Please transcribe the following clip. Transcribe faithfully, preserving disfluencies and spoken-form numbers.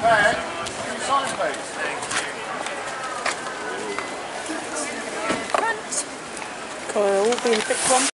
Ben, can you sign, please? Cool, all been picked one.